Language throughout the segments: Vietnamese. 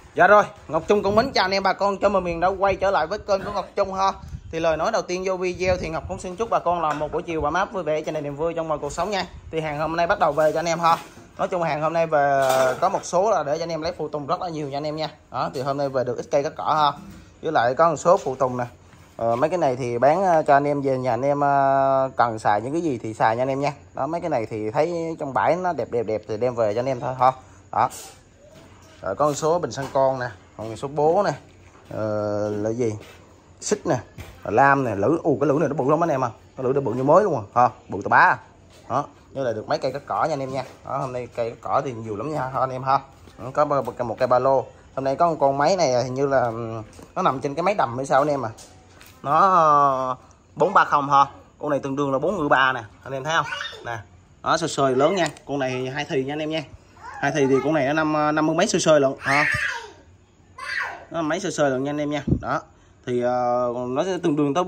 Dạ rồi, Ngọc Trung cũng mến chào anh em bà con trong miền đã quay trở lại với kênh của Ngọc Trung ha. Thì lời nói đầu tiên vô video thì Ngọc cũng xin chúc bà con là một buổi chiều và mát vui vẻ cho nên niềm vui trong mọi cuộc sống nha. Thì hàng hôm nay bắt đầu về cho anh em ha. Nói chung hàng hôm nay về có một số là để cho anh em lấy phụ tùng rất là nhiều nha anh em nha. Đó thì hôm nay về được ít cây cắt cỏ ha. Với lại có một số phụ tùng nè. Mấy cái này thì bán cho anh em về nhà anh em cần xài những cái gì thì xài nha anh em nha. Đó mấy cái này thì thấy trong bãi nó đẹp thì đem về cho anh em thôi ha. Đó. Rồi có một số bình xăng con nè, còn một số bố nè, là gì xích nè, lam nè, lưỡi, cái lưỡi này nó bự lắm anh em à, cái lưỡi nó bự như mới luôn ha, bự tà bá. Đó, như là được mấy cây cắt cỏ nha anh em nha. Đó, hôm nay cây cắt cỏ thì nhiều lắm nha anh em ha. Có một cây ba lô. Hôm nay có một con máy này hình như là nó nằm trên cái máy đầm hay sao anh em à. Nó 430 ha. Con này tương đương là 4 nè, anh em thấy không? Nè. Đó sơi lớn nha. Con này 2 thì nha anh em nha. 2 thì con này nó 50 mấy sơi lận ha. Nó mấy sơi lận nha anh em nha. Đó. Thì nó sẽ tương đương tới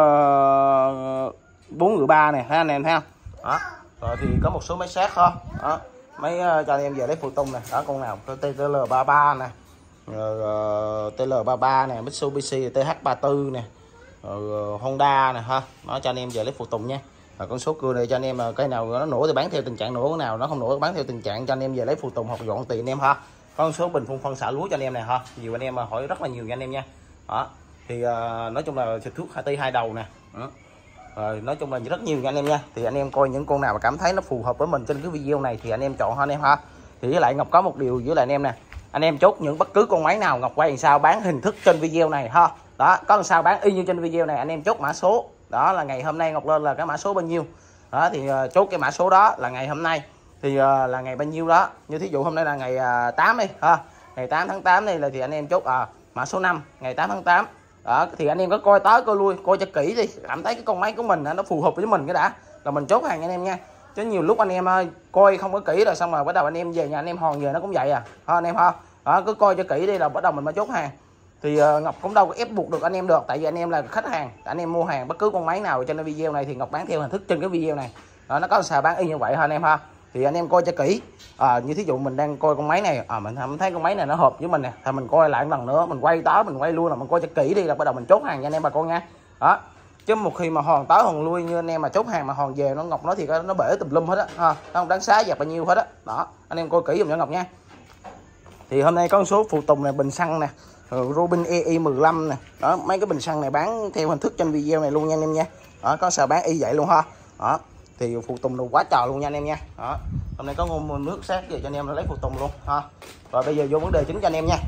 4 nè, thấy anh em thấy không? Đó. Rồi thì có một số máy sét ha. Đó. Máy cho anh em về lấy phụ tùng nè. Đó con nào TL33 nè. Rồi TL33 nè, Mitsubishi TH34 nè. Rồi Honda nè ha. Nó cho anh em về lấy phụ tùng nha. Rồi con số cưa này cho anh em cái nào nó nổ thì bán theo tình trạng nổ, cái nào nó không nổ bán theo tình trạng cho anh em về lấy phụ tùng hoặc dọn tiền anh em ha. Có một số bình phun phân xả lúa cho anh em này ha. Nhiều anh em hỏi rất là nhiều nha anh em nha. Đó. Thì nói chung là xịt thuốc HT 2 đầu nè. Rồi nói chung là rất nhiều nha anh em nha. Thì anh em coi những con nào mà cảm thấy nó phù hợp với mình trên cái video này thì anh em chọn ha anh em ha. Thì với lại Ngọc có một điều với lại anh em nè. Anh em chốt những bất cứ con máy nào Ngọc quay làm sao bán hình thức trên video này ha. Đó, có làm sao bán y như trên video này, anh em chốt mã số. Đó là ngày hôm nay Ngọc lên là cái mã số bao nhiêu. Đó thì chốt cái mã số đó là ngày hôm nay thì là ngày bao nhiêu đó. Như thí dụ hôm nay là ngày 8 đi ha. Ngày 8 tháng 8 đây là thì anh em chốt mã số 5 ngày 8 tháng 8. Đó thì anh em có coi tới coi lui, coi cho kỹ đi, cảm thấy cái con máy của mình nó phù hợp với mình cái đã là mình chốt hàng anh em nha. Chứ nhiều lúc anh em coi không có kỹ rồi xong rồi bắt đầu anh em về nhà anh em hòn về nó cũng vậy ha anh em ha. Đó cứ coi cho kỹ đi là bắt đầu mình mới chốt hàng. Thì Ngọc cũng đâu có ép buộc được anh em được, tại vì anh em là khách hàng, anh em mua hàng bất cứ con máy nào trên video này thì Ngọc bán theo hình thức trên cái video này. Đó, nó có xài bán y như vậy ha anh em ha. Thì anh em coi cho kỹ. Như thí dụ mình đang coi con máy này, mình thấy con máy này nó hợp với mình nè, thì mình coi lại một lần nữa, mình quay tới mình quay luôn là mình coi cho kỹ đi là bắt đầu mình chốt hàng cho anh em bà con nha. Đó. Chứ một khi mà hòn tới hòn lui như anh em mà chốt hàng mà hòn về nó Ngọc nói thì nó bể tùm lum hết á ha, nó không đáng xá dẹp bao nhiêu hết á. Đó, anh em coi kỹ giùm cho Ngọc nha. Thì hôm nay có một số phụ tùng này, bình xăng nè, Robin EI15 nè. Đó, mấy cái bình xăng này bán theo hình thức trên video này luôn nha anh em nha. Đó, có sao bán y vậy luôn ha. Đó, thì phụ tùng đồ quá trời luôn nha anh em nha. Đó, hôm nay có nguồn nước sát về cho anh em lấy phụ tùng luôn ha. Rồi bây giờ vô vấn đề chính cho anh em nha.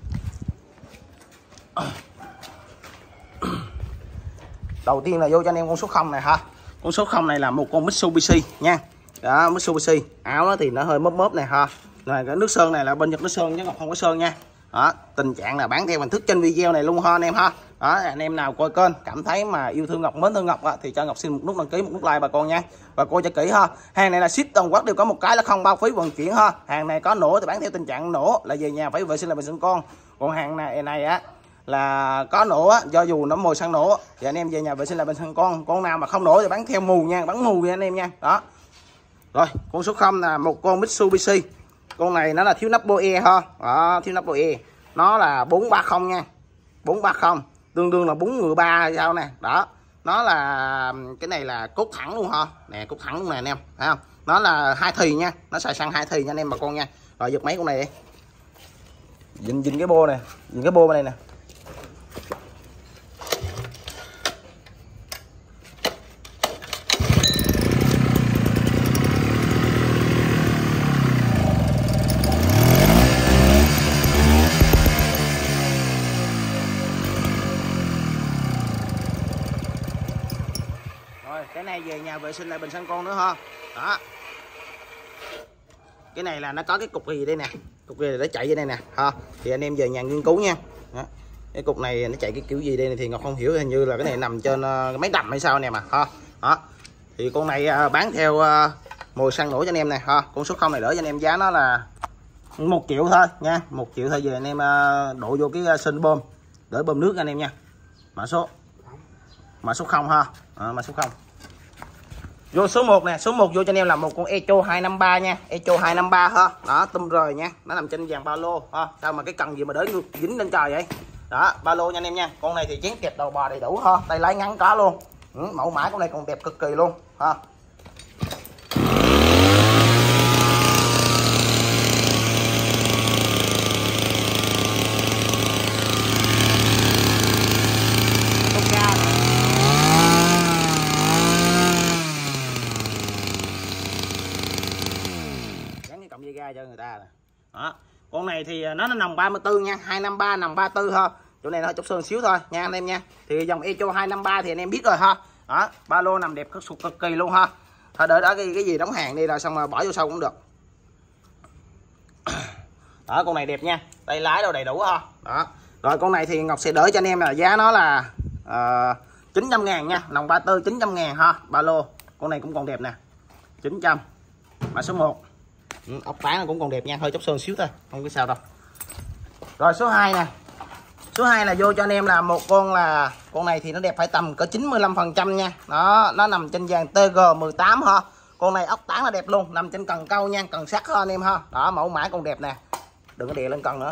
Đầu tiên là vô cho anh em con số 0 này ha. Con số 0 này là một con Mitsubishi nha. Đó, Mitsubishi, áo nó thì nó hơi móp này ha. Rồi cái nước sơn này là bên Nhật nước sơn chứ Ngọc không có sơn nha. Đó, tình trạng là bán theo hình thức trên video này luôn ha anh em ha. Đó, anh em nào coi kênh cảm thấy mà yêu thương Ngọc, mến thương Ngọc thì cho Ngọc xin một nút đăng ký, một nút like bà con nha. Và coi cho kỹ ha. Hàng này là ship toàn quốc đều có một cái là không bao phí vận chuyển ha. Hàng này có nổ thì bán theo tình trạng nổ là về nhà phải vệ sinh là vệ sinh con. Còn hàng này á là có nổ á, do dù nó mồi xăng nổ thì anh em về nhà vệ sinh là vệ sinh con nào mà không nổ thì bán theo mù nha, bán mù nha anh em nha. Đó. Rồi, con số 0 là một con Mitsubishi. Con này nó là thiếu nắp boe ha. Đó, thiếu nắp boe. Nó là 430 nha. 430 tương đương là 4 sao nè. Đó. Nó là cái này là cốt thẳng luôn ha. Nè, cốt thẳng luôn nè anh em, thấy không? Nó là 2 thì nha, nó xài xăng 2 thì nha anh em bà con nha. Rồi giật mấy con này đi. Dình cái bô này, dình cái bô bên này nè. Cái này về nhà vệ sinh lại bình xăng con nữa ha. Đó. Cái này là nó có cái cục gì đây nè. Cục gì để chạy vậy đây nè ha. Thì anh em về nhà nghiên cứu nha. Đó. Cái cục này nó chạy cái kiểu gì đây này thì Ngọc không hiểu, hình như là cái này nằm trên cái máy đầm hay sao nè mà ha. Đó. Thì con này bán theo mồi xăng nổ cho anh em nè ha. Con số 0 này đỡ cho anh em giá nó là 1 triệu thôi nha. 1 triệu thôi về anh em đổ vô cái sên bơm để bơm nước anh em nha. Mã số 0 ha. Mã số 0. Vô số 1 nè, số 1 vô cho anh em là một con Echo 253 nha, Echo 253 ha. Đó, tum rời nha, nó nằm trên dàn ba lô ha. Sao mà cái cần gì mà đới dính lên trời vậy? Đó, ba lô nha anh em nha. Con này thì chén kẹp đầu bò đầy đủ ha, tay lái ngắn có luôn. Mẫu mã con này còn đẹp cực kỳ luôn ha. Cộng dây ga cho người ta nè. Đó. Con này thì nó nòng 34 nha, 253 nòng 34 ha. Chỗ này nó chút sơn xíu thôi nha anh em nha. Thì dòng Echo 253 thì anh em biết rồi ha. Đó, ba lô nằm đẹp cực kỳ luôn ha. Thôi đợi đó cái gì đóng hàng đi rồi xong rồi bỏ vô sau cũng được. Đó, con này đẹp nha, tay lái đâu đầy đủ ha. Đó. Rồi con này thì Ngọc sẽ đỡ cho anh em là giá nó là 900.000 nha, nòng 34 900.000 ha. Ba lô con này cũng còn đẹp nè, 900. Mã số 1. Ốc tán cũng còn đẹp nha, hơi chóc sơn xíu thôi, không có sao đâu. Rồi số 2 nè. Số 2 là vô cho anh em là một con là con này thì nó đẹp phải tầm cỡ 95% nha. Đó, nó nằm trên dàn TG18 ha. Con này ốc tán là đẹp luôn, nằm trên cần câu nha, cần sắt ha anh em ha. Đó, mẫu mã còn đẹp nè. Đừng có đè lên cần nữa.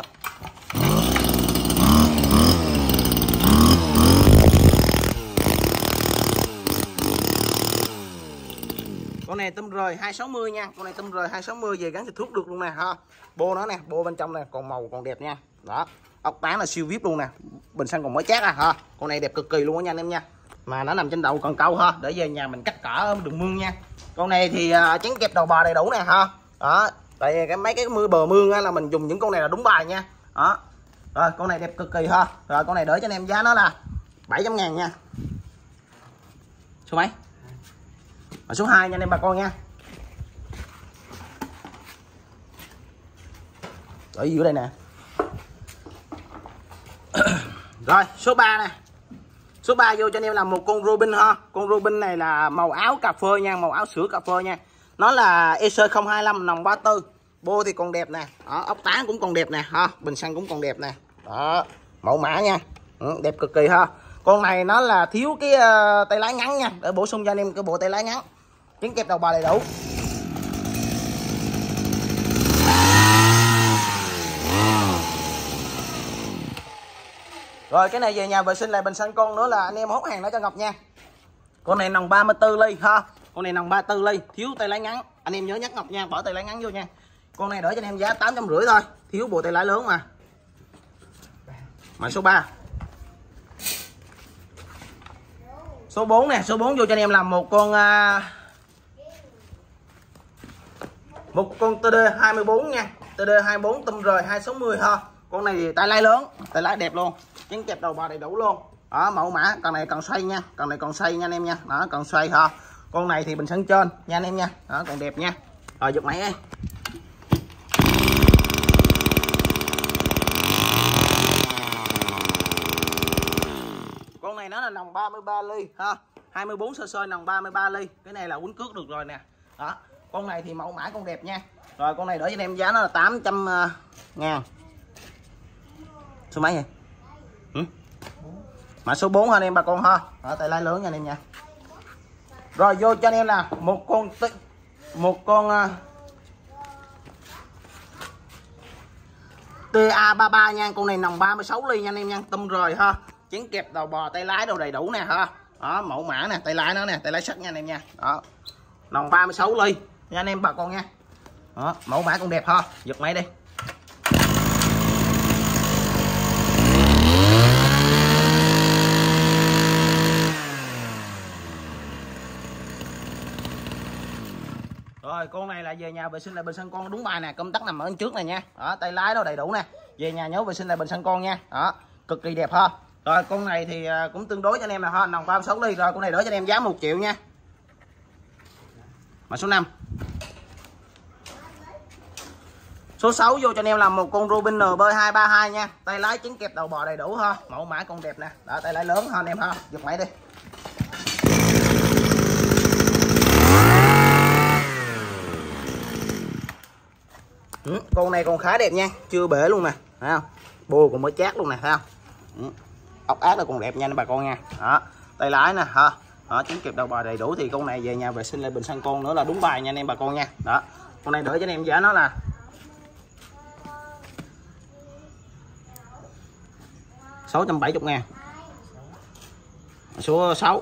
Con này tôm rời 260 nha, con này tôm rời 260 về gắn xịt thuốc được luôn nè ha. Bô nó nè, bô bên trong nè, còn màu còn đẹp nha. Đó, ốc tán là siêu vip luôn nè, bình xăng còn mới chát ha. Con này đẹp cực kỳ luôn á nha anh em nha. Mà nó nằm trên đầu cần câu ha, để về nhà mình cắt cỏ đường mương nha. Con này thì chén kẹp đầu bò đầy đủ nè ha. Đó, tại mấy cái bờ mương á, là mình dùng những con này là đúng bài nha. Đó. Rồi con này đẹp cực kỳ ha. Rồi con này đỡ cho anh em giá nó là 700.000 nha. Số mấy? Và số 2 nha anh em bà con nha. Ở giữa đây nè. Rồi số 3 nè. Số 3 vô cho anh em là một con Robin ha. Con Robin này là màu áo cà phê nha, màu áo sữa cà phê nha. Nó là EC025 nòng 34. Bô thì còn đẹp nè. Đó, ốc tán cũng còn đẹp nè ha, bình xăng cũng còn đẹp nè. Đó, mẫu mã nha. Đẹp cực kỳ ha. Con này nó là thiếu cái tay lái ngắn nha, để bổ sung cho anh em cái bộ tay lái ngắn. Chén kẹp đầu bò đầy đủ. Rồi cái này về nhà vệ sinh lại bình xăng con nữa là anh em hốt hàng đó cho Ngọc nha. Con này nòng 34 ly ha. Con này nòng 34 ly, thiếu tay lái ngắn. Anh em nhớ nhắc Ngọc nha, bỏ tay lái ngắn vô nha. Con này đỡ cho anh em giá 850 thôi, thiếu bộ tay lái lớn mà. Mã số 3. Số 4 nè, số 4 vô cho anh em là một con TD24 nha. TD24 tôm rời 260 ha. Con này thì tay lái lớn, tay lái đẹp luôn. Chén kẹp đầu bò đầy đủ luôn. Đó, mẫu mã, cần này cần xoay nha, cần này còn xoay nha anh em nha. Đó, cần xoay ha. Con này thì bình xăng trên nha anh em nha. Đó, còn đẹp nha. Rồi giật máy đi. Con này nó là nòng 33 ly ha. 24cc nòng 33 ly. Cái này là quýnh cước được rồi nè. Đó. Con này thì mẫu mã còn đẹp nha. Rồi con này đỡ cho anh em giá nó là 800.000. Số mấy vậy? Mã số 4 anh em bà con ha. Ở tay lái lớn nha anh em nha. Rồi vô cho anh em là một con TA33 nha. Con này nòng 36 ly nha anh em nha. Tôm rời ha. Chén kẹp đầu bò, tay lái đồ đầy đủ nè ha. Đó, mẫu mã nè, tay lái nó nè, tay lái sắt nha anh em nha. Đó. Nòng 36 ly nha anh em bà con nha. Đó, mẫu mã cũng đẹp ha. Giật máy đi. Rồi con này là về nhà vệ sinh lại bình xăng con đúng bài nè, công tắc nằm ở trước này nha. Đó, tay lái đâu đầy đủ nè. Về nhà nhớ vệ sinh lại bình xăng con nha. Đó, cực kỳ đẹp ha. Rồi con này thì cũng tương đối cho anh em là ha, nòng 36 ly. Rồi con này đỡ cho anh em giá 1 triệu nha. Mã số 5. Số 6 vô cho anh em là một con Robin NB232 nha. Tay lái chén kẹp đầu bò đầy đủ ha. Mẫu mã con đẹp nè. Đó, tay lái lớn ha anh em ha. Giật máy đi. Con này còn khá đẹp nha, chưa bể luôn nè, thấy không? Bô còn mới chát luôn nè, thấy không? Ốc ác là còn đẹp nha bà con nha. Đó, tay lái nè ha. đó, trứng kẹp đầu bò đầy đủ. Thì con này về nhà vệ sinh lại bình xăng con nữa là đúng bài nha anh em bà con nha. Đó, con này đỡ cho anh em giá nó là 670.000. Số 6.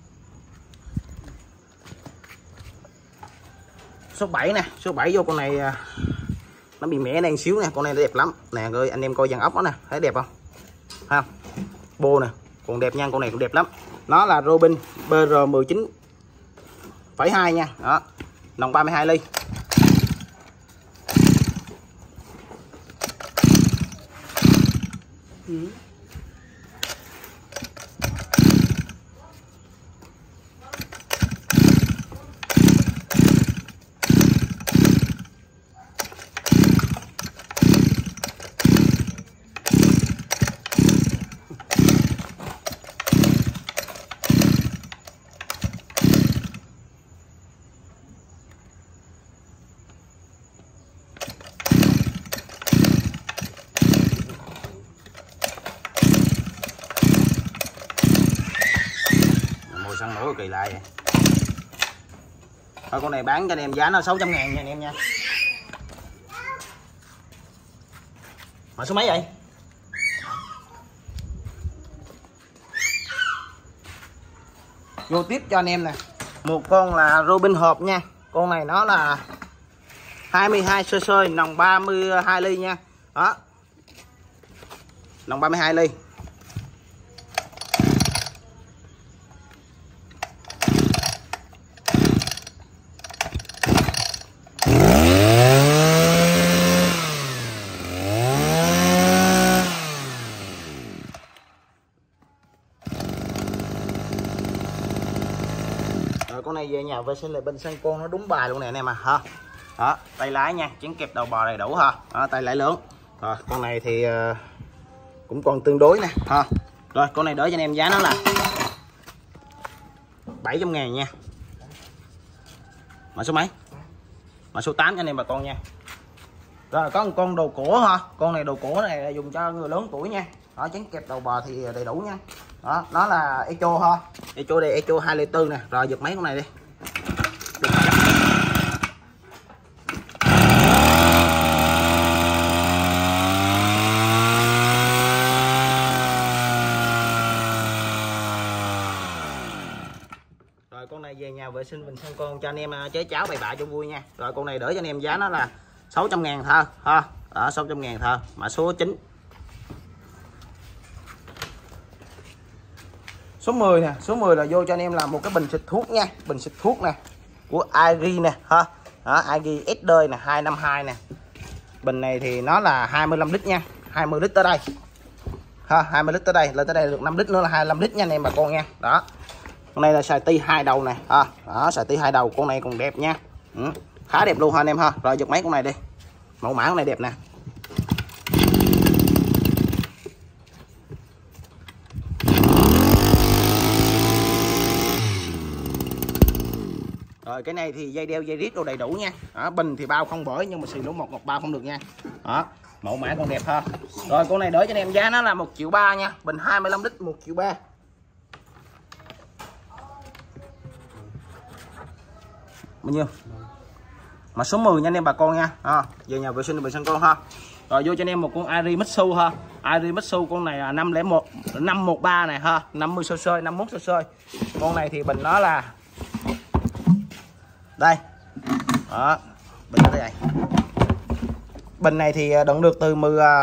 Số 7 nè, số 7 vô con này nó bị mẻ đang xíu nè, con này nó đẹp lắm nè ơi, anh em coi dàn ốc đó nè, thấy đẹp không? Thấy không? Bô nè, còn đẹp nha, con này cũng đẹp lắm. Nó là Robin BR19,2 nha. Đó. Nòng 32 ly. Mùi xăng nổi kỳ lạ vậy. Thôi con này bán cho anh em giá nó 600.000 nha anh em nha. Mà số mấy vậy? Vô tiếp cho anh em nè. Một con là Robin hộp nha. Con này nó là 22 cc, nòng 32 ly nha. Đó. Nòng 32 ly. Con này về nhà vệ sinh lại bên xăng con nó đúng bài luôn nè anh em à ha. Đó, tay lái nha, chén kẹp đầu bò đầy đủ ha. Đó, tay lái lớn. Rồi, con này thì cũng còn tương đối nè ha. Rồi, con này đỡ cho anh em giá nó là 700.000 nha. Mã số mấy? Mã số 8 cho anh em bà con nha. Rồi, có một con đồ cổ ha. Con này đồ cổ này là dùng cho người lớn tuổi nha. Đó, chén kẹp đầu bò thì đầy đủ nha. Đó, nó là Echo ha. Echo đây, Echo 204 nè. Rồi giật mấy con này đi. Rồi con này về nhà vệ sinh bình xăng con cho anh em chế cháo bày bạ cho vui nha. Rồi con này đỡ cho anh em giá nó là 600.000 thôi ha. Đó, 600.000 thôi. Mã số 9. Số 10 nè, số 10 là vô cho anh em là một cái bình xịt thuốc nha, bình xịt thuốc nè của Agi nè ha. Đó, Agi SD nè, 252 nè. Bình này thì nó là 25 lít nha, 20 lít tới đây. Ha, 20 lít tới đây, lên tới đây được 5 lít nữa là 25 lít nha anh em bà con nha. Đó. Con này là xài ti 2 đầu nè ha. Đó, xài ti 2 đầu, con này còn đẹp nha. Khá đẹp luôn ha anh em ha. Rồi giật mấy con này đi. Mẫu mã con này đẹp nè. Rồi cái này thì dây đeo dây rít đồ đầy đủ nha. Đó, bình thì bao không bởi nhưng mà xì lỗ 113 không được nha. Đó, mẫu mã còn đẹp ha. Rồi con này đỡ cho anh em giá nó là 1.300.000 nha, bình 25 lít 1.300.000. Bao nhiêu? Mà số 10 nha anh em bà con nha. Về nhà vệ sinh vệ sinh con ha. Rồi vô cho anh em một con Arimitsu ha. Arimitsu con này là 513 này ha, 50 cc, 51 cc. Con này thì bình nó là đây. Đó, bình nó đây. Bình này thì đựng được từ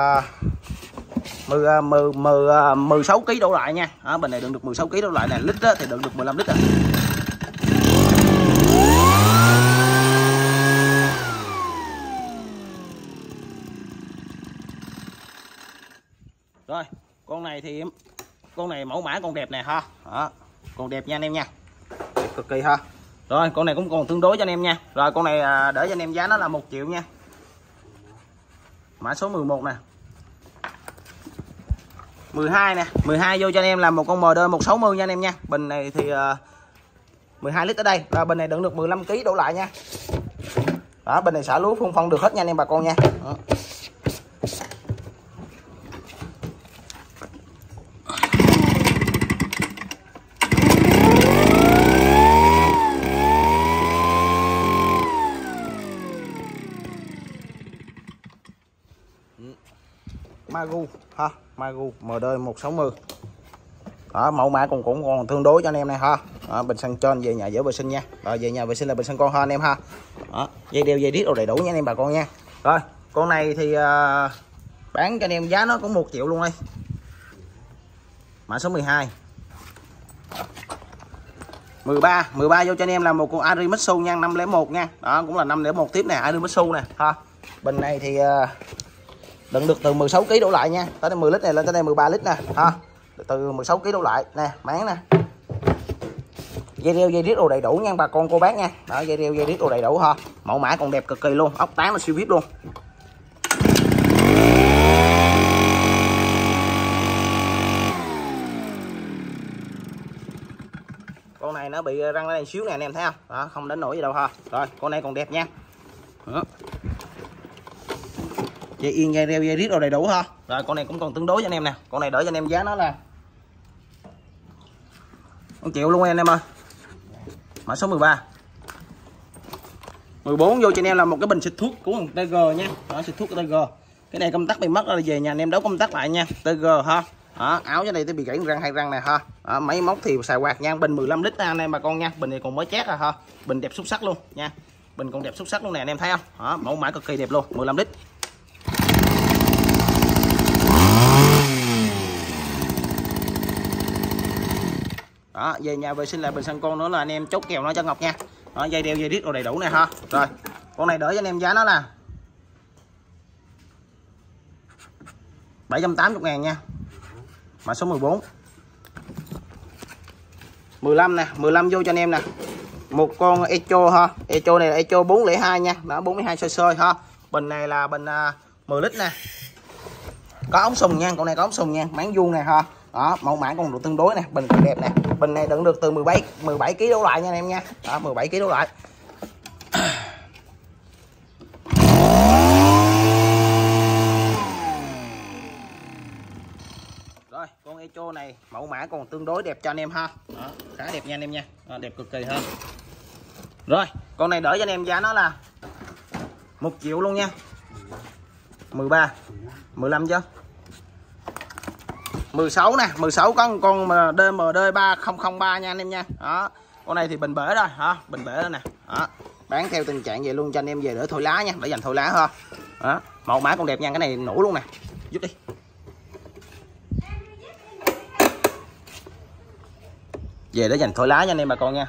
16 kg đổ lại nha. Đó, bình này đựng được 16 kg đổ lại nè, lít đó, thì đựng được 15 lít à. Rồi, con này mẫu mã còn đẹp nè ha. Đó, còn đẹp nha anh em nha. Đẹp cực kỳ ha. Rồi, con này cũng còn tương đối cho anh em nha. Rồi con này để cho anh em giá nó là 1 triệu nha. Mã số 11 nè. 12 nè, 12 vô cho anh em là một con MD 160 nha anh em nha. Bình này thì 12 lít ở đây. Rồi bình này đựng được 15 kg đổ lại nha. Đó, bình này xả lúa phun phân được hết nha anh em bà con nha. Đó. Magu ha, Magu MD 160. Đó, mẫu mã cũng tương đối cho anh em này ha. Đó, bình xăng trên về nhà dỡ vệ sinh nha. Rồi về nhà vệ sinh là bình xăng con ha anh em ha. Đó, dây đeo dây đít đồ đầy đủ nha anh em bà con nha. Rồi con này thì bán cho anh em giá nó cũng 1 triệu luôn đây. Mã số 12. 13 vô cho anh em là một con Arimitsu nha, 501 nha. Đó cũng là 501 tiếp nè, Arimitsu nè ha. Bình này thì đựng được từ 16 kg đổ lại nha. Tới đây 10 lít này lên tới đây 13 lít nè ha. Từ 16 kg đổ lại nè, máng nè. Dây đeo dây đít đồ đầy đủ nha bà con cô bác nha. Đó, dây đeo dây đít đồ đầy đủ ha. Mẫu mã còn đẹp cực kỳ luôn, ốc 8 là siêu vip luôn. Con này nó bị răng lên xíu nè anh em thấy không? Đó, không đến nổi gì đâu ha. Rồi, con này còn đẹp nha. Đó. Dây yên dây đeo dây đít đồ đầy đủ ha. Rồi con này cũng còn tương đối cho anh em nè. Con này đỡ cho anh em giá nó là 1 triệu luôn anh em ơi. Mã số 13. 14 vô cho anh em là một cái bình xịt thuốc của một TG nha. Đó, xịt thuốc của TG. Cái này công tắc bị mất rồi, về nhà anh em đấu công tắc lại nha. TG ha. Đó, áo cho này tới bị gãy răng 2 răng này ha. Đó, máy móc thì xài quạt nha. Bình 15 lít anh em bà con nha. Bình này còn mới chét rồi ha. Bình đẹp xuất sắc luôn nha. Bình còn đẹp xuất sắc luôn nè anh em thấy không? Đó, mẫu mã cực kỳ đẹp luôn, 15 lít. Đó, về nhà vệ sinh lại bình xăng con nữa là anh em chốt kèo nó cho Ngọc nha. Đó, dây đeo dây đít đồ đầy đủ nè ha. Rồi con này đỡ cho anh em giá nó là 780.000 nha. Mã số 14. 15 nè, 15 vô cho anh em nè. Một con Echo ha. Echo này là Echo 402 nha. Đó, 42 cc ha. Bình này là bình 10 lít nè. Có ống sùng nha, con này có ống sùng nha, máng vuông này ha. Đó, mẫu mã còn được tương đối nè, bình còn đẹp nè. Bình này đựng được từ 17 kg đổ lại nha anh em nha. Đó, 17 kg đổ lại. Rồi, con Echo này mẫu mã còn tương đối đẹp cho anh em ha. Đó, khá đẹp nha anh em nha. Đó, đẹp cực kỳ ha. Rồi, con này đỡ cho anh em giá nó là 1 triệu luôn nha. 13, 15 chứ. 16 nè, 16 có con DMD 3003 nha anh em nha. Đó, con này thì bình bể rồi hả? Bình bể rồi nè. Đó, bán theo tình trạng vậy luôn cho anh em về để thôi lá nha, để dành thôi lá ha. Đó, mẫu mã còn đẹp nha, cái này nổ luôn nè. Giúp đi. Về để dành thôi lá cho anh em bà con nha.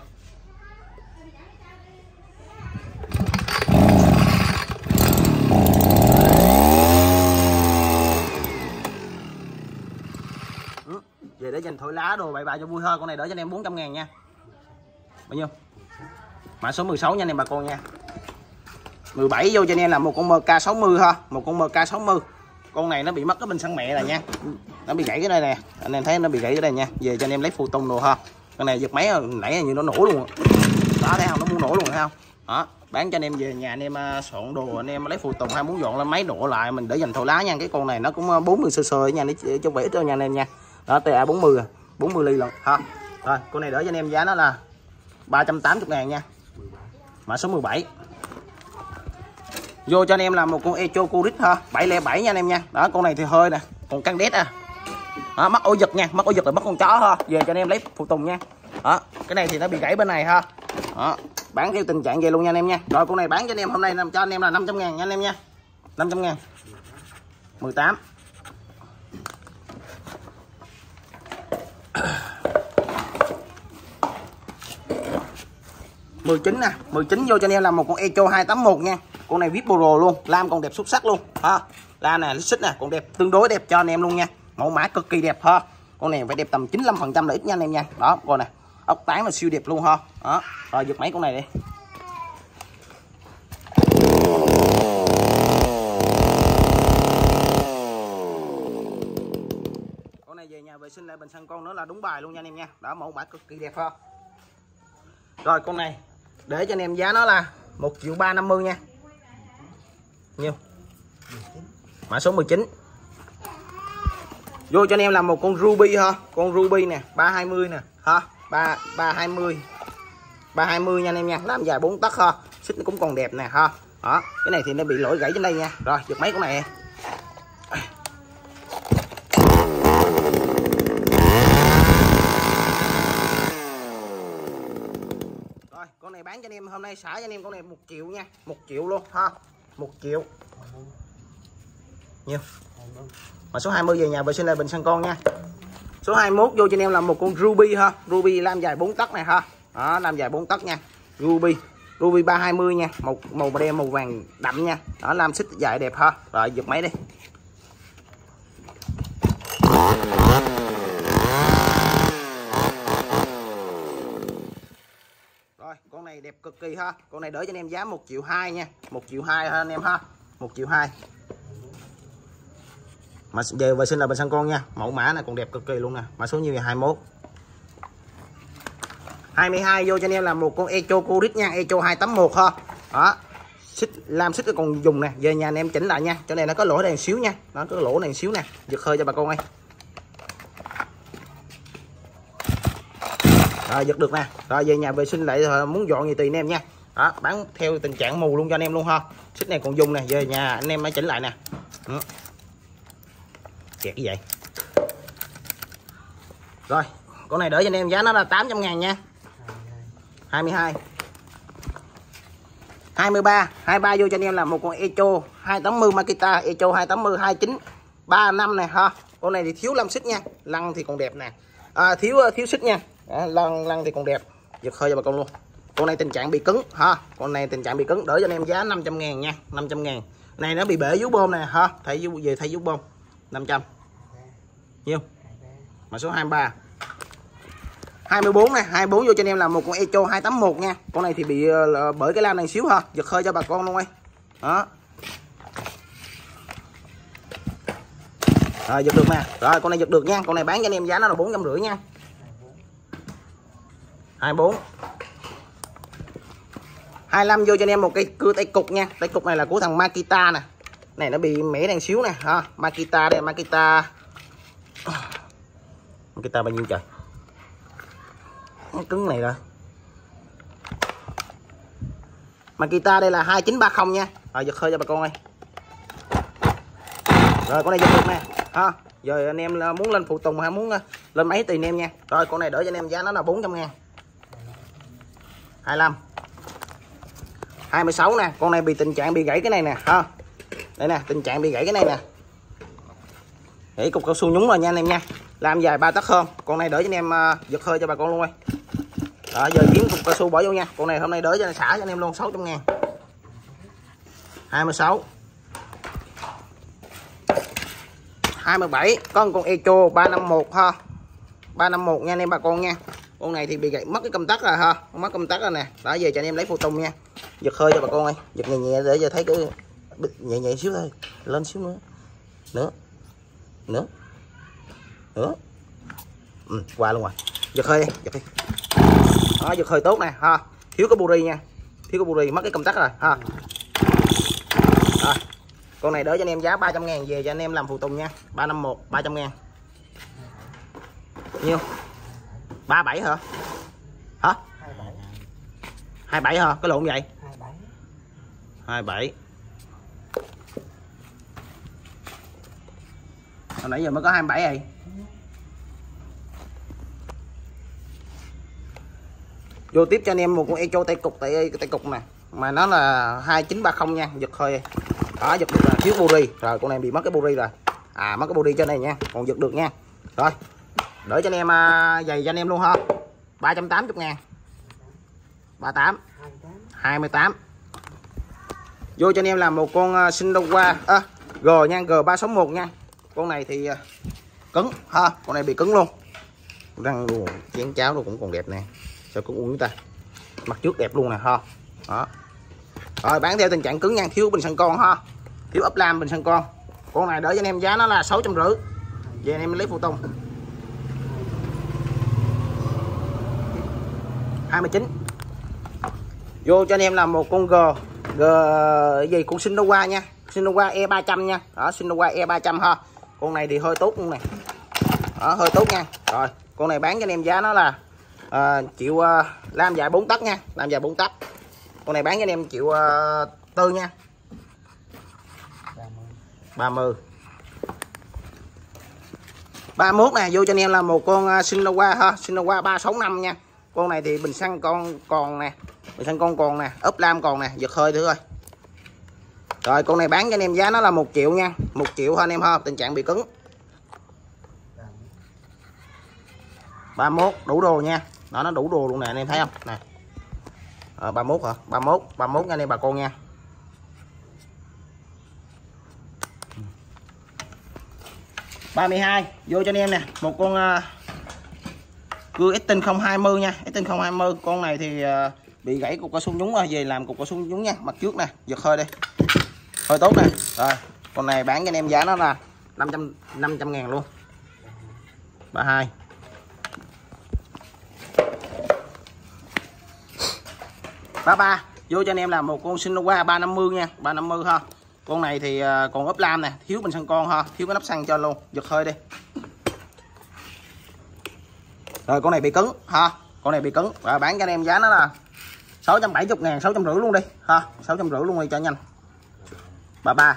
Về để dành thổi lá đồ bậy bạ cho vui hơn. Con này đỡ cho anh em 400.000 nha. Bao nhiêu? Mã số 16 nha anh em bà con nha. 17 vô cho anh em là một con MK60 ha. Một con MK60. Con này nó bị mất cái bình xăng mẹ rồi nha. Nó bị gãy cái đây nè. Anh em thấy nó bị gãy cái đây nha. Về cho anh em lấy phụ tùng đồ ha. Con này giật máy nãy như nó nổ luôn. Đó thấy không? Nó muốn nổ luôn thấy không? Đó, bán cho anh em về nhà anh em soạn đồ, anh em lấy phụ tùng hay muốn dọn lên máy đổ lại mình để dành thổi lá nha. Cái con này nó cũng 40 cc nha, để cho vẽ cho nha anh em nha. Đó, TA 40 ly lần ha. Rồi con này đỡ cho anh em giá nó là 380.000 nha. Mã số 17. Vô cho anh em là một con Echo Curit ha, 707 nha anh em nha. Đó, con này thì hơi nè, còn căng đét à. Đó, mắc ổ giật nha, mắc ổ giật là mất con chó ha. Về cho anh em lấy phụ tùng nha. Đó, cái này thì nó bị gãy bên này ha. Đó, bán theo tình trạng vậy luôn nha anh em nha. Rồi con này bán cho anh em hôm nay cho anh em là 500.000 nha anh em nha. 500.000. 18. 19 nè, 19 vô cho anh em là một con Echo 281 nha. Con này VIP Pro luôn, lam còn đẹp xuất sắc luôn ha. Lam nè, lít xích nè, còn đẹp tương đối đẹp cho anh em luôn nha. Mẫu mã cực kỳ đẹp ha. Con này phải đẹp tầm 95% là ít nha anh em nha. Đó, con này ốc tán là siêu đẹp luôn ha. Đó. Rồi giật máy con này đi. Con này về nhà vệ sinh lại bình xăng con nữa là đúng bài luôn nha anh em nha. Đó, mẫu mã cực kỳ đẹp ha. Rồi con này để cho anh em giá nó là 1.350.000 nha. Nhiêu? Mã số 19. Vô cho anh em là một con Ruby ha. Con Ruby nè, 320 nè ha. 320 nha anh em nha. Làm dài 4 tấc ha. Xích nó cũng còn đẹp nè ha. Đó, cái này thì nó bị lỗi gãy trên đây nha. Rồi giật mấy con này. bán cho anh em hôm nay xả cho anh em con này 1 triệu nha, 1 triệu luôn ha, 1 triệu nhiều. Mà số 20 về nhà vệ sinh lại bình xăng con nha. Số 21 vô cho anh em là một con ruby ha, ruby lam dài 4 tấc này ha, đó, lam dài 4 tấc nha, ruby 320 nha, màu đen màu vàng đậm nha, đó, lam xích dài đẹp ha. Rồi giật máy đi. Rồi con này đẹp cực kỳ ha, con này đỡ cho anh em giá 1,2 triệu nha, 1,2 triệu ha anh em ha, 1,2 triệu. Mà về vệ sinh là bình xăng con nha, mẫu mã này còn đẹp cực kỳ luôn nè. Mã số nhiêu vậy? 21. 22 vô cho anh em là một con Echo Corit nha, Echo 281 ha. Đó. Xích lam xích còn dùng nè, về nhà anh em chỉnh lại nha. Chỗ này nó có lỗ đèn xíu nha. Nó có lỗ đèn xíu nè, giật hơi cho bà con ơi. Rồi giật được nè. Rồi về nhà vệ sinh lại, muốn dọn gì tùy anh em nha. Đó, bán theo tình trạng mù luôn cho anh em luôn ha. Xích này còn dùng nè, về nhà anh em mới chỉnh lại nè. Kẹt cái vậy. Rồi con này đỡ cho anh em giá nó là 800.000 nha. 22. 23 vô cho anh em là một con Echo 280 Makita, Echo 280 2935 này ha. Con này thì thiếu lam xích nha, lăng thì còn đẹp nè, thiếu xích nha. Đó, lăng thì còn đẹp, giật hơi cho bà con luôn. Con này tình trạng bị cứng ha, con này tình trạng bị cứng, đỡ cho anh em giá 500.000 nha, 500.000. Này nó bị bể vú bơm nè ha, thấy về thấy vú bơm 500. Nhiêu? Mã số 23. 24 này, 24 vô cho anh em là một con Echo 281 nha. Con này thì bị bởi cái lam này xíu ha, giật hơi cho bà con luôn ơi. Đó. Rồi giật được nè. Rồi con này giật được nha, con này bán cho anh em giá nó là 450 nha. 24. 25 vô cho anh em một cây cưa tay cục nha. Tay cục này là của thằng Makita nè. Này nó bị mẻ đèn xíu nè ha. Makita đây, Makita bao nhiêu trời? Cái cứng này rồi. Makita đây là 2930 nha. Rồi giật hơi cho bà con ơi. Rồi con này giật được nè ha. Giờ anh em muốn lên phụ tùng hay muốn lên máy tùy anh em nha. Rồi con này đỡ cho anh em giá nó là 400.000. 25. 26 nè, con này bị tình trạng bị gãy cái này nè ha. Đây nè, tình trạng bị gãy cái này nè. Gãy cục cao su nhúng rồi nha anh em nha. Làm dài 3 tấc hơn. Con này đỡ cho anh em giật hơi cho bà con luôn ơi. Đó, giờ kiếm cục cao su bỏ vô nha. Con này hôm nay đỡ cho xả cho anh em luôn 600.000. 26. 27 có một con Echo 351 ha. 351 nha anh em bà con nha. Con này thì bị gãy mất cái công tắc rồi ha, mất công tắc rồi nè. Đó về cho anh em lấy phụ tùng nha. Giật hơi cho bà con ơi, giật nhẹ nhẹ để cho thấy cái nhẹ nhẹ xíu thôi, lên xíu nữa. Nữa. Qua luôn rồi. Giật hơi đi, giật đi. Đó, giật hơi tốt nè ha. Thiếu cái buri nha. Thiếu cái buri mất cái công tắc rồi ha. Rồi. Con này đỡ cho anh em giá 300.000 về cho anh em làm phụ tùng nha. 351 300.000. Nhiêu? 37 hả? Hả? 27 hả? Cái lộn vậy? 27. Hồi nãy giờ mới có 27 rồi. Vô tiếp cho anh em một con Echo tay cục nè. Mà nó là 2930 nha, giật hơi. Đó, giật được là thiếu buri. Rồi con này bị mất cái buri rồi. Mất cái buri trên này nha, còn giật được nha. Rồi. Đỡ cho anh em giày cho anh em luôn ha. 380.000. 38. 28. Vô cho anh em là một con Shinowa G nha, G361 nha. Con này thì cứng ha, con này bị cứng luôn. Răng luôn, chén cháo nó cũng còn đẹp nè. Sao cũng uống ta. Mặt trước đẹp luôn nè ha. Đó. Rồi bán theo tình trạng cứng nha, thiếu bình xăng con ha. Thiếu ốp lam bình xăng con. Con này đỡ cho anh em giá nó là 650. Về anh em lấy phụ tùng. 29. Vô cho anh em là một con G gì con Shinowa nha, Shinowa E300 nha. Đó, Shinowa E300 ha. Con này thì hơi tốt luôn này. Đó, hơi tốt nha. Rồi con này bán cho anh em giá nó là triệu lam dài 4 tấc nha, lam dài 4 tấc. Con này bán cho anh em triệu tư nha. 30. 31 nè, vô cho anh em là một con Shinowa ha, Shinowa 365 nha. Con này thì bình xăng con còn nè. Bình xăng con còn nè, ốp lam còn nè, giật hơi thử coi. Rồi con này bán cho anh em giá nó là 1 triệu nha, 1 triệu thôi anh em ha, tình trạng bị cứng. 31 đủ đồ nha. Nó đủ đồ luôn nè anh em thấy không? Nè. 31 hả? 31 nha anh em bà con nha. Ba 32 vô cho anh em nè, một con cưa Estin 020 nha, Estin 020. Con này thì bị gãy cục cao su nhúng rồi, về làm cục cao su nhúng nha, mặt trước nè, giật hơi đi. Hơi tốt nè. Rồi, con này bán cho anh em giá nó là 500 ngàn luôn. 32. Ba vô cho anh em là một con Shinova 350 nha, 350 ha. Con này thì còn ốp lam nè, thiếu bình xăng con ha, thiếu cái nắp xăng cho luôn, giật hơi đi. Rồi con này bị cứng ha, con này bị cứng và bán cho anh em giá nó là 670 ngàn, 650 luôn đi ha, 650 luôn đi cho nhanh. 33.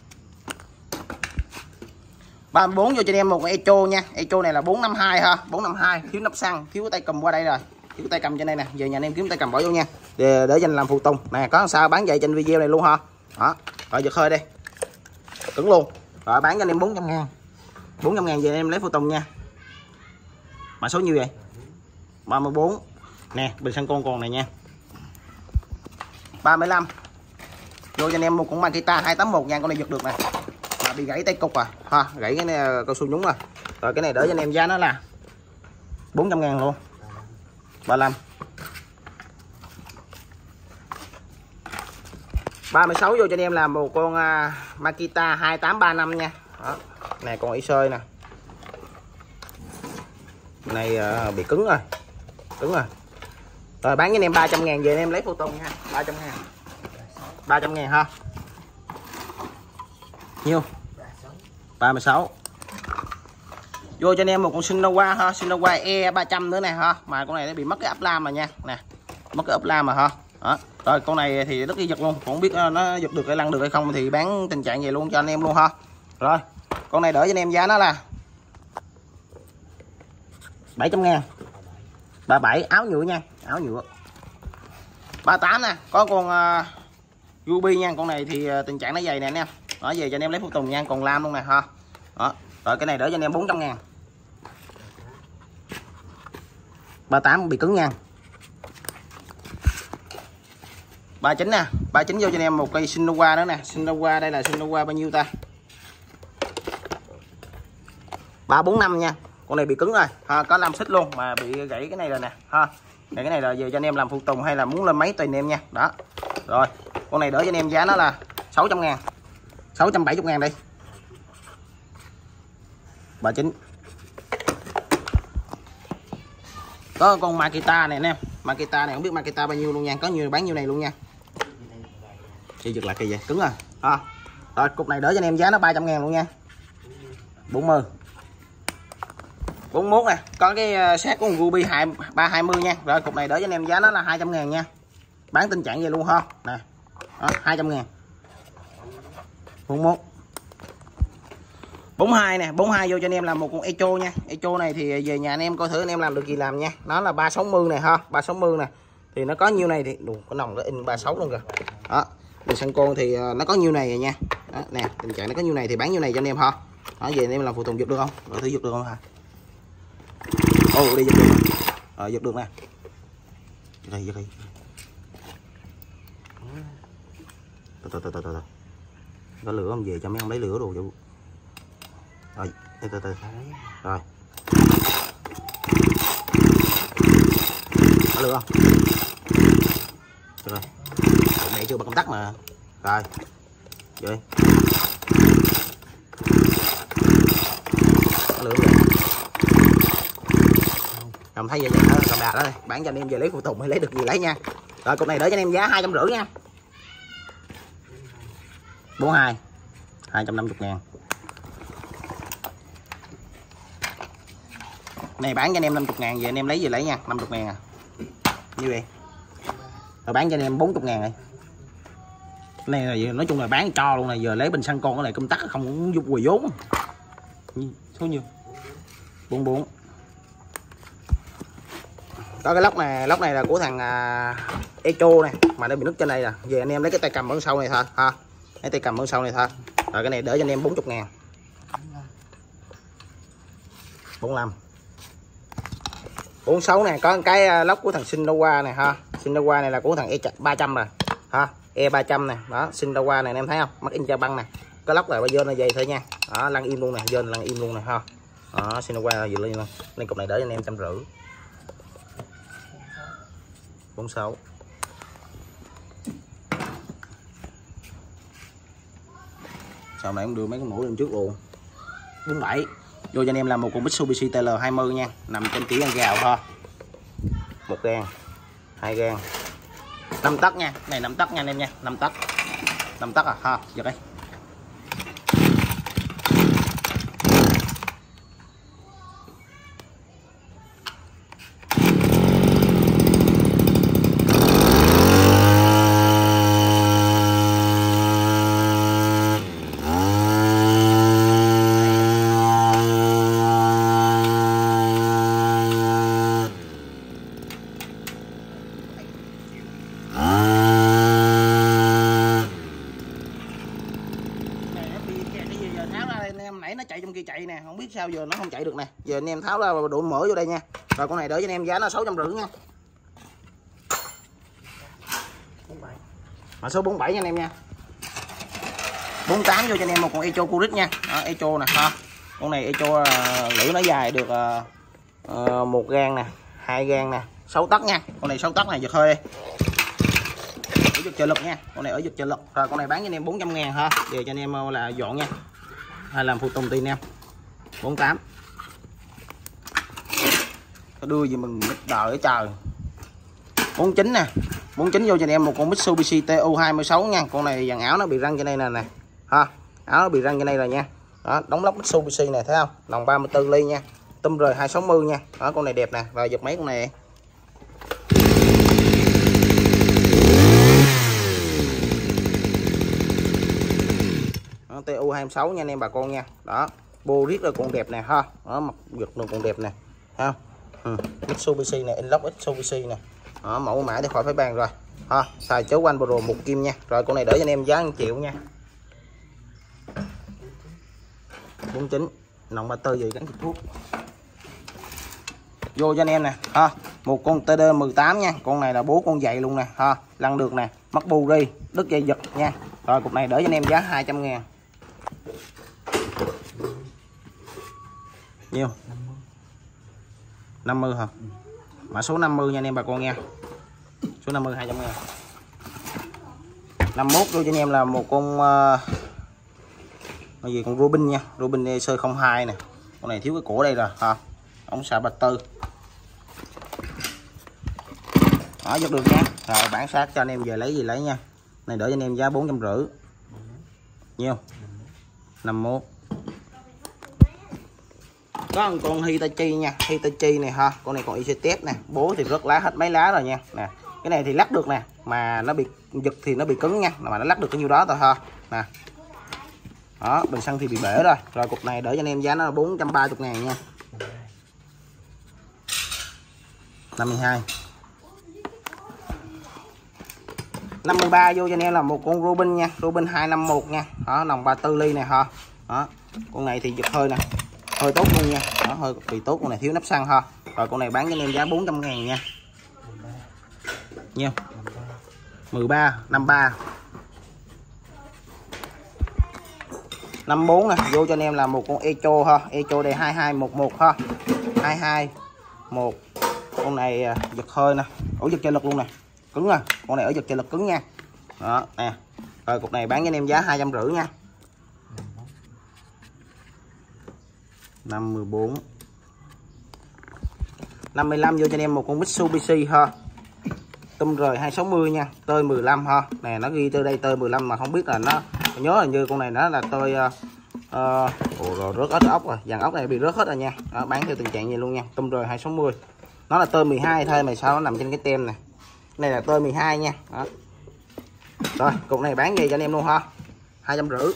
34 vô cho anh em một con Echo nha, Echo này là 452 ha, 452, thiếu nắp xăng, thiếu tay cầm qua đây rồi, thiếu tay cầm trên đây nè, về nhà anh em kiếm tay cầm bỏ vô nha, để dành làm phụ tùng nè, có sao bán vậy trên video này luôn ha. Đó, rồi giật hơi đi, cứng luôn. Rồi bán cho anh em 400 ngàn, 400 ngàn về anh em lấy phụ tùng nha. Mã số nhiêu vậy? 34 nè, bình xăng con này nha. 35 vô cho anh em một con Makita 281 nha, con này giật được nè, mà bị gãy tay cục à ha, gãy cái này cao su nhúng rồi. Rồi cái này đỡ cho anh em giá nó là 400 ngàn luôn. 35. 36 vô cho anh em là một con Makita 2835 nha. Đó. Này con ỉ sơi nè, này bị cứng rồi, cứng rồi. Rồi bán cho anh em 300 ngàn về anh em lấy phụ tùng nha. 300 ngàn, 300 ngàn ha. Nhiêu? 36. Vô cho anh em một con Shinova ha, Shinova E300 nữa nè ha, mà con này nó bị mất cái ốp lam mà nha, nè, mất cái ốp lam mà ha. Đó. Rồi con này thì rất là giật luôn, không biết nó giật được hay lăn được hay không thì bán tình trạng vậy luôn cho anh em luôn ha. Rồi con này đỡ cho anh em giá nó là 700 ngàn. 37 áo nhựa nha, áo nhựa. 38 nè, có con Ruby nha, con này thì tình trạng nó dày nè anh em. Đó, về cho anh em lấy phụ tùng nha, còn lam luôn nè ha. Đó. Rồi cái này đỡ cho anh em 400 ngàn. 38 bị cứng nha. 39 nè, 39 vô cho anh em một cây Shinova nữa nè. Shinova đây là Shinova bao nhiêu ta? 345 nha. Con này bị cứng rồi ha, có 5 xích luôn mà bị gãy cái này rồi nè ha. Cái này là về cho anh em làm phụ tùng hay là muốn lên máy tùy anh em nha. Đó. Rồi, con này đỡ cho anh em giá nó là 600 ngàn. 670 ngàn đi. 39. Có con Makita này nè, Makita này không biết Makita bao nhiêu luôn nha, có nhiều bán nhiêu này luôn nha. Chị giật lại kỳ vậy, cứng rồi. Ha. Rồi cục này đỡ cho anh em giá nó 300 ngàn luôn nha. 40. 41 nè, có cái set của Ruby 320 nha. Rồi cục này đỡ cho anh em giá nó là 200 ngàn nha. Bán tình trạng vậy luôn ha. Nè. Đó, 200 ngàn. 41. 42 nè, 42 vô cho anh em làm một con Echo nha. Echo này thì về nhà anh em coi thử anh em làm được gì làm nha. Nó là 360 này ha, 360 nè. Thì nó có nhiêu này thì đủ có nòng nó in 36 luôn kìa. Đó. Bình xăng con thì nó có nhiêu này rồi nha. Đó, nè, tình trạng nó có nhiêu này thì bán nhiêu này cho anh em ha. Đó, về anh em làm phụ tùng giật được không? Rồi thử giật được không hả? Ồ, đi giật được. Rồi giật được nè. Giật đi. Từ. Có lửa không, về cho mấy ông lấy lửa đồ vụ. Rồi, từ. Rồi. Có lửa không? Được rồi. Mẹ chưa bật công tắc mà. Rồi. Rồi. Có lửa rồi. Cầm thấy vậy đó, cầm đà đó đây. Bán cho anh em về lấy phụ tùng hay lấy được gì lấy nha. Rồi cục này đỡ cho anh em giá 250 nha. 42 250 ngàn. Này bán cho anh em 50 ngàn về anh em lấy gì lấy nha. 50 ngàn à. Như vậy. Rồi bán cho anh em 40 ngàn rồi. Cái này là nói chung là bán cho luôn này. Giờ lấy bình xăng con cái này công tắc không cũng giúp quỳ vốn. Số nhiêu? 44. Có cái lốc này là của thằng echo này mà nó bị nứt trên đây nè, về anh em lấy cái tay cầm ở sau này thôi ha, lấy tay cầm ở sau này thôi. Rồi cái này đỡ cho anh em 40.000. 45. 46 này có cái lốc của thằng Shindawa này ha. Shindawa này là của thằng E300 rồi ha, E300 này đó. Shindawa này anh em thấy không, mắc in băng này, cái lốc này bây giờ nó dày thôi nha, đó, lăn im luôn này, dên lăn im luôn này ha. Đó, Shindawa là gì luôn, lên cục này đỡ cho anh em 150. 46. Sau này cũng đưa mấy con mũi lên trước luôn. 47. Vô cho anh em là một con Mitsubishi TL20 nha, nằm trên kỹ ăn gào thôi. 1 gang, 2 gang, 5 tấc nha, này 5 tấc nha anh em nha, 5 tấc. 5 tấc à ha, giật đi. Nó chạy trong kia chạy nè, không biết sao giờ nó không chạy được nè. Giờ anh em tháo ra và đổ mỡ vô đây nha. Rồi con này đỡ cho anh em giá nó 650 nha. Mã số 47 nha anh em nha. 48 vô cho anh em một con Echo Curic nha. Đó, Echo nè ha. Con này Echo lưỡi nó dài được 1 gang nè, 2 gang nè, 6 tấc nha. Con này 6 tấc này giật hơi đi. Ở giật trợ lực nha. Con này ở giật trợ lực. Rồi con này bán cho anh em 400.000 ha. Về cho anh em là dọn nha. Hay làm phụ tùng tin em. 48. Có đưa gì mình đợi trời. 49 nè. 49 vô cho anh em một con Mitsubishi TU26 nha. Con này dàn áo nó bị răng trên đây nè nè. Ha. Áo nó bị răng trên đây rồi nha. Đó, đóng lốc Mitsubishi này thấy không? Nòng 34 ly nha. Tum rời 260 nha. Đó, con này đẹp nè. Rồi giật mấy con này. TU26 nha anh em bà con nha. Đó, bô riết rồi còn đẹp nè ha. Đó, mặt giật rồi còn đẹp nè. Ha. Mitsubishi này, Inlock Mitsubishi nè. Đó, mẫu mã thì khỏi phải bàn rồi. Ha, xài chấu quanh Pro 1 kim nha. Rồi con này đỡ cho anh em giá 1 triệu nha. 49, nòng 34 gì gắn thịt thuốc. Vô cho anh em nè, ha. Một con TD18 nha. Con này là bố con dạy luôn nè, ha. Lăn được nè, mắc bù ri, đứt dây giật nha. Rồi cục này đỡ cho anh em giá 200.000. Nhiêu? 50 hả? Mã số 50 nha anh em bà con nha. Số 50 200.000. 51 vô cho anh em là một con gì, con Robin nha. Robin EC02 nè. Con này thiếu cái cổ đây rồi ha. Ống xả bạch tư. Đó, giật được nha. Rồi bản sát cho anh em về lấy gì lấy nha. Này đỡ cho anh em giá 450. Nhiêu? 51. Có một con Hitachi nha, Hitachi này ha. Con này còn ICTF nè, bố thì rớt lá hết mấy lá rồi nha. Nè, cái này thì lắc được nè, mà nó bị giật thì nó bị cứng nha, mà nó lắc được cái nhiêu đó thôi ha. Nè. Đó, bình xăng thì bị bể rồi. Rồi cục này đỡ cho anh em giá nó là 430.000 nha. 52. 53 vô cho anh em là một con Robin nha, Robin 251 nha. Đó, nòng 34 ly này ha. Đó, con này thì giật hơi nè, hơi tốt luôn nha. Đó, hơi bị tốt, con này thiếu nắp xăng ha. Rồi con này bán cho anh em giá 400.000 nha. Nhiêu? 13, 53. 54 nè, vô cho anh em là một con Echo ha, Echo đây 2211 ha. 221. Con này giật hơi nè, ổ giật trợ lực luôn nè. Cứng à, con này ở giật trợ lực cứng nha. Đó, nè. Rồi cục này bán cho anh em giá 250 nha. 54. 55 vô cho anh em một con Mitsubishi ha. Tum rời 260 nha, tơi 15 ha. Nè nó ghi từ đây tơi 15 mà không biết là nó nhớ là như con này nó là tơi rồi rớt hết ốc rồi, dàn ốc này bị rớt hết rồi nha. Đó, bán theo tình trạng vậy luôn nha. Tum rời 260. Nó là tơi 12 thôi mà sao nó nằm trên cái tem này. Này là tơi 12 nha. Đó. Rồi, cục này bán về cho anh em luôn ha. 250.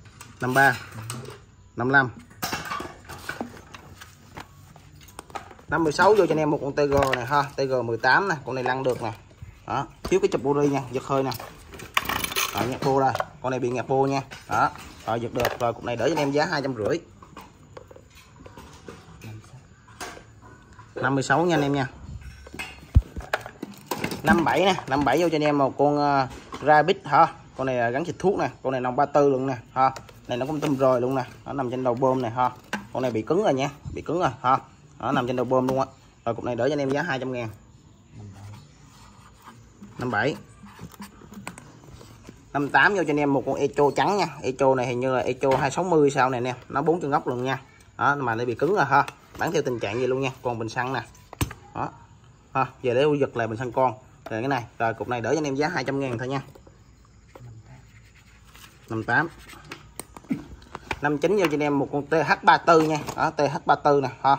53. 55. 56 vô cho anh em một con TG này ha, TG18 nè, con này lăn được nè. Đó, thiếu cái chụp buri nha, giật hơi nè. Rồi nhạc bô rồi, con này bị nhạc bô nha. Đó, rồi giật được. Rồi cục này đỡ cho anh em giá 250. 56 nha anh em nha. 57 nè, 57 vô cho anh em một con rabbit ha. Con này là gắn xịt thuốc nè, con này nòng 34 luôn nè ha. Này nó cũng tôm rồi luôn nè, nó nằm trên đầu bơm này ha. Con này bị cứng rồi nha, bị cứng rồi ha. Nó nằm trên đầu bơm luôn á. Rồi cục này đỡ cho anh em giá 200.000. 57. 58 vô cho anh em một con Echo trắng nha. Echo này hình như là Echo 260 sao này nè, nó 4 chân góc luôn nha. Đó, mà nó bị cứng rồi ha. Bán theo tình trạng gì luôn nha. Còn bình xăng nè. Đó. Ha, về để giật lại bình xăng con. Rồi cái này, rồi cục này đỡ cho anh em giá 200.000 thôi nha. 58. 59 vô cho anh em một con TH34 nha. Đó, TH34 nè ha.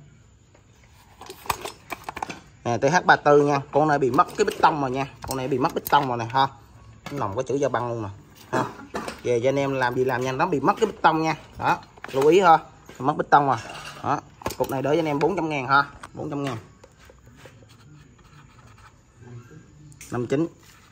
Nè, TH34 nha. Con này bị mất cái bích tông rồi nha. Con này bị mất bích tông rồi nè ha. Nòng có chữ da băng luôn nè ha. Về cho anh em làm gì làm nha, nó bị mất cái bích tông nha. Đó, lưu ý ha. Mất bích tông rồi. Đó, cục này đỡ cho anh em 400.000 ha. 400.000. 59.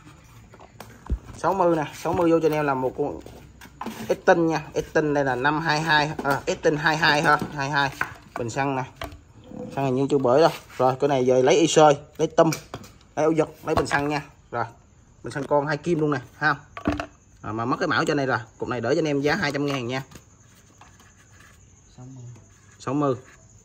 60 nè, 60 vô cho anh em là một con Estin nha. Estin đây là 522 Estin 22 ha, 22. Bình xăng nè. Xăng hình như chưa bể đâu. Rồi cái này về lấy y sơi, lấy tâm, lấy ổ giật, lấy bình xăng nha. Rồi. Bình xăng con 2 kim luôn nè, ha. Mà mất cái mão cho này rồi. Cục này đỡ cho anh em giá 200.000 nha. 60.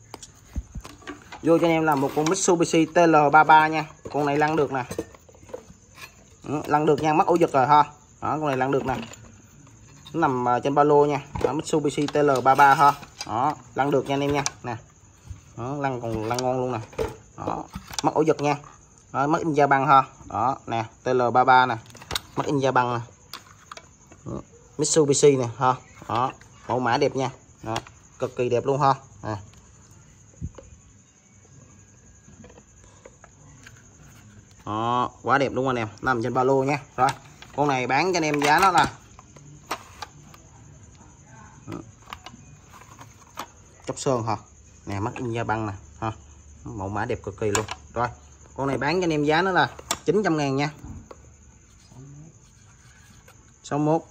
Vô cho anh em là một con Mitsubishi TL33 nha. Con này lăn được nè. Lăn được nha, mắc ổ giật rồi ha. Đó, con này lăn được nè. Nó nằm trên ba lô nha. Đó, Mitsubishi TL33 ha. Đó, lăn được nha anh em nha. Nè. Đó, lăn còn lăn ngon luôn nè. Đó, mắc ổ giật nha. Đó, mắc in da băng ha. Đó, nè, TL33 nè. Mắc in da băng nè. Đó, Mitsubishi nè ha. Đó, mẫu mã đẹp nha. Đó, cực kỳ đẹp luôn ha. À. Đó, quá đẹp luôn anh em, nằm trên ba lô nha. Rồi, con này bán cho anh em giá nó là chóc sơn hả? Nè, mắt in da băng nè ha. Mẫu mã đẹp cực kỳ luôn. Rồi, con này bán cho anh em giá nó là 900.000 nha. 61.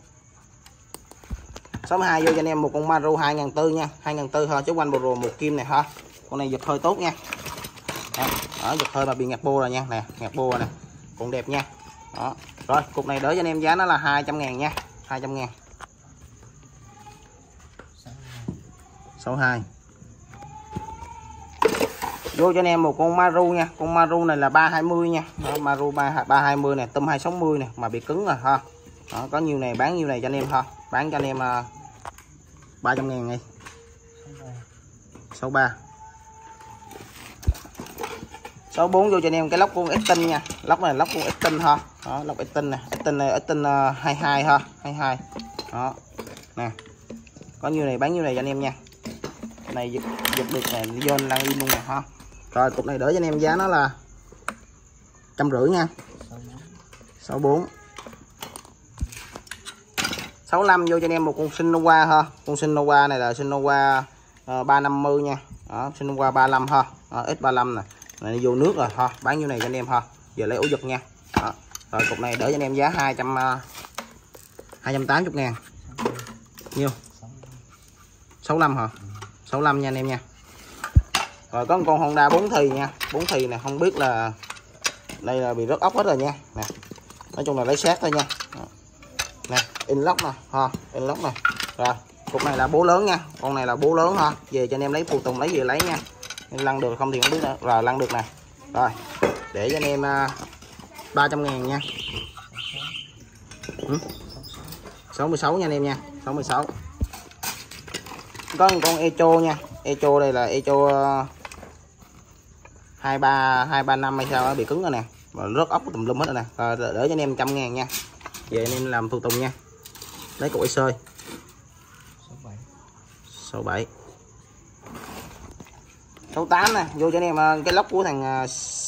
62 vô cho anh em một con Maru 2004 nha. 2004 ha, chứ quanh bồ rồ một kim này ha. Con này giật hơi tốt nha. Đó, giật hơi mà bị ngạt bô rồi nha. Nè, ngạt bô rồi nè. Cũng đẹp nha. Đó. Rồi, cục này đỡ cho anh em giá nó là 200.000 nha. 200.000. 62. Vô cho anh em một con Maru nha. Con Maru này là 320 nha. Đó, Maru 320 nè, tôm 260 nè, mà bị cứng rồi ha. Đó, có nhiêu này bán nhiêu này cho anh em ha. Bán cho anh em 300.000 đi. 63. 64 vô cho anh em cái lốc con Estin nha. Lốc này lốc con Estin ha. Đó, lốc Estin nè, Estin này Estin 22 ha, 22. Đó. Nè. Có nhiêu này bán nhiêu này cho anh em nha. Cái này giật được này, vô lăn in luôn nè ha. Rồi cục này đỡ cho anh em giá nó là 150 nha. 64. 65 vô cho anh em một con Sinova ha. Con Sinova này là Sinova 350 nha. Đó, Sinova 35 ha. Đó, S35 nè. Này vô nước rồi ha. Bán nhiêu này cho anh em ha. Giờ lấy ổ giật nha. Đó. Rồi cục này đỡ cho anh em giá 280.000. Nhiêu? 65 hả? 65 nha anh em nha. Rồi có một con Honda 4 thì nha. 4 thì nè, không biết là đây là bị rớt ốc hết rồi nha. Nè. Nói chung là lấy sát thôi nha. Đó. Nè, in lóc nè, ha, in lóc nè. Rồi, cục này là bố lớn nha. Con này là bố lớn ha. Về cho anh em lấy phụ tùng lấy về lấy nha. Lăn được không thì không biết nữa. Rồi lăn được nè. Rồi, để cho anh em 300.000 nha. 66 nha anh em nha. 66. Có một con Echo nha. Echo đây là Echo 235 hay sao đó, bị cứng rồi nè. Mà rớt ốc tùm lum hết rồi nè. Rồi, đỡ cho anh em 100.000 nha. Về anh em làm phụ tùng nha. Lấy cục sơi. 67. 68 nè, vô cho anh em cái lốc của thằng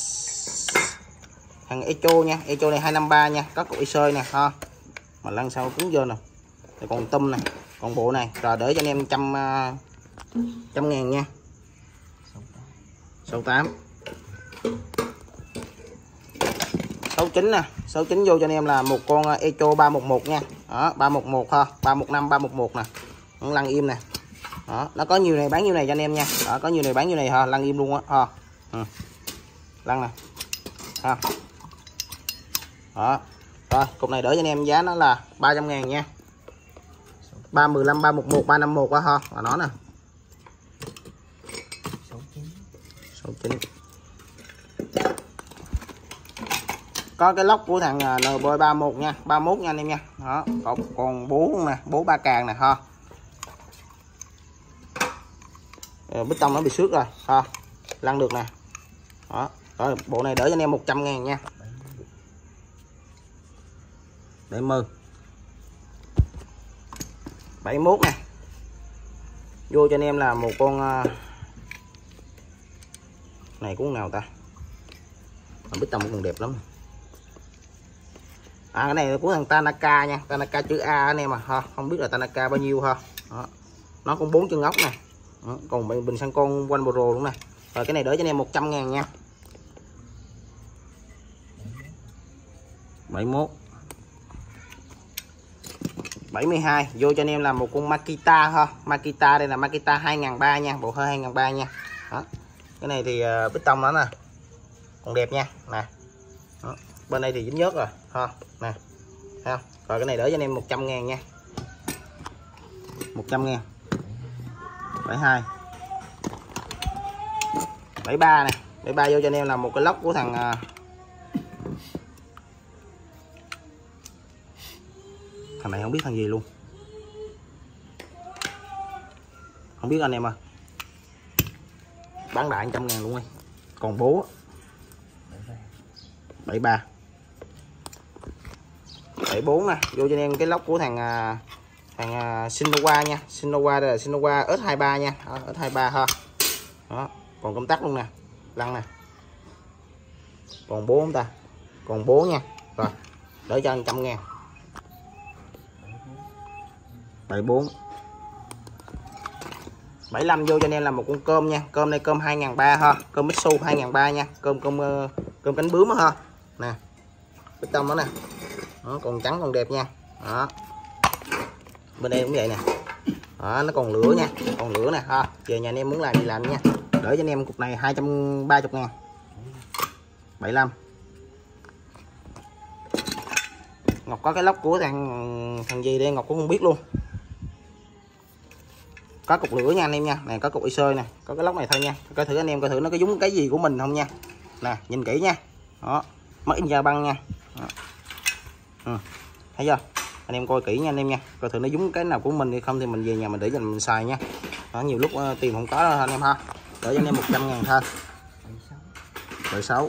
Echo nha. Echo này 253 nha, có cục sơi nè ha. Mà lăn sau cứng vô nè. Rồi còn tôm nè, còn bộ này. Rồi đỡ cho anh em 100.000 nha. 68 69 nè. 69 vô cho anh em là một con Echo 311 nha. Đó, 311 ha, 315 311 nè. Lăn im nè. Đó, nó có nhiều này bán nhiêu này cho anh em nha. Đó, có nhiều này bán nhiêu này ha, lăn im luôn á ha. Lăn nè. Ha. Đó. Rồi, cục này đỡ cho anh em giá nó là 300.000 nha. 315 311 351 á ha, và nó nè. 69. Có cái lốc của thằng NB31 nha, 31 nha anh em nha. Đó, còn bố nè, bố 3 càng nè ha. Bít tông nó bị xước rồi ha, lăn được nè. Đó, rồi bộ này đỡ cho anh em 100.000 nha. 70 71 nè. Vô cho anh em là một con này cũng nào ta, bít tông còn đẹp lắm. Cái này của thằng Tanaka nha, Tanaka chữ A anh em à ha, không biết là Tanaka bao nhiêu ha. Đó. Nó cũng 4 chân ốc nè. Đó. Còn bình xăng con One Pro luôn nè. Rồi cái này đỡ cho anh em 100.000 nha. 71 72 vô cho anh em là một con Makita ha. Makita đây là Makita 2003 nha, bộ hơi 2003 nha. Đó. Cái này thì bít tông nó nè còn đẹp nha nè. Đó. Bên đây thì dính nhớt rồi ha nè. Ha. Rồi cái này đỡ cho anh em 100.000 nha. 100.000. 72 73 nè. 73 vô cho anh em là một cái lốc của thằng thằng này không biết thằng gì luôn, không biết anh em ơi. Bán đại 100.000 luôn đi. Còn bố 73 74 nè. Vô cho anh em cái lốc của thằng Shinowa nha. Shinowa đây là Shinowa S23 nha. S23 ha. Đó, còn công tắc luôn nè, lăn nè. Còn bố không ta? Còn bố nha. Rồi, đỡ cho 100.000. 74 75 vô cho anh em là một con cơm nha. Cơm này cơm 2003 ha, cơm Mitsu 2003 nha. Cơm cánh bướm ha. Nè. Bít tông đó nè. Đó, còn trắng còn đẹp nha. Đó. Bên đây cũng vậy nè. Đó, nó còn lửa nha, còn lửa nè ha. Giờ nhà anh em muốn làm gì làm nha. Đỡ cho anh em cục này 230.000. 75 Ngọc có cái lốc của thằng gì đây Ngọc cũng không biết luôn. Có cục lửa nha anh em nha. Này có cục IC nè, có cái lốc này thôi nha. Coi thử anh em coi thử nó có giống cái gì của mình không nha. Nè, nhìn kỹ nha. Đó, mất in da băng nha. Đó. Thấy chưa? Anh em coi kỹ nha anh em nha. Coi thử nó giống cái nào của mình hay không thì mình về nhà mình để dành mình xài nha. Đó, nhiều lúc tìm không có đâu anh em ha. Để cho anh em 100.000 thôi. 76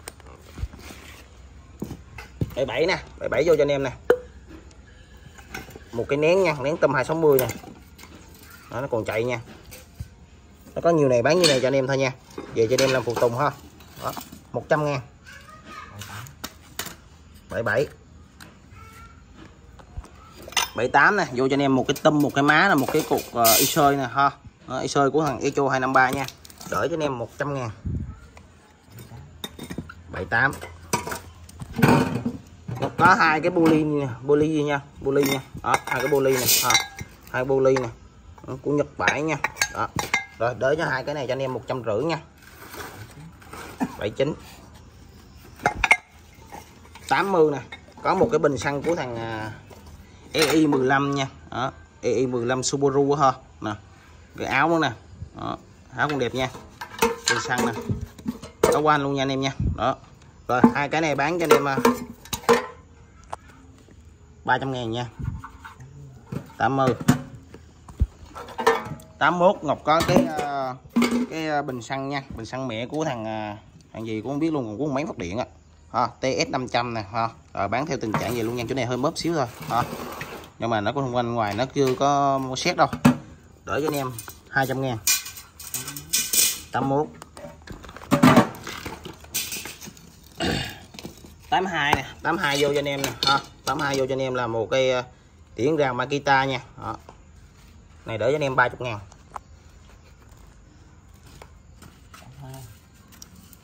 77 nè, 77 vô cho anh em nè. Một cái nén nha, nén tâm 260 nè. Đó, nó còn chạy nha. Nó có nhiều này bán như này cho anh em thôi nha. Về cho anh em làm phụ tùng ha. Đó, 100.000. 77 78 nè, vô cho anh em một cái tâm, một cái má là một cái cục IC nè ha. IC của thằng Echo 253 nha. Đỡ cho anh em 100.000. 78 có hai cái boli nha, boli nha. Đó, hai cái boli nè ha. Hai boli nè. Của Nhật Bản nha. Đó. Rồi đỡ cho hai cái này cho anh em 150 nha. 79 80 nè. Có một cái bình xăng của thằng EI15 nha. Đó, EI15 Subaru ha. Nè. Cái áo nữa nè. Đó, áo cũng đẹp nha. Bình xăng nè. Có quan luôn nha anh em nha. Đó. Rồi hai cái này bán cho anh em 300.000 nha. 80 81 Ngọc có cái bình xăng nha, bình xăng mẹ của thằng gì cũng không biết luôn, còn của máy phát điện á. TS 500 nè ha. Rồi bán theo tình trạng vậy luôn nha, chỗ này hơi mớp xíu thôi ha. Nhưng mà nó cũng quanh ngoài nó chưa có xét đâu. Đỡ cho anh em 200.000. 81 82 nè, 82 vô cho anh em nè ha. 82 vô cho anh em là một cái tiễn ràng Makita nha. Đó. Này đỡ cho anh em 30.000.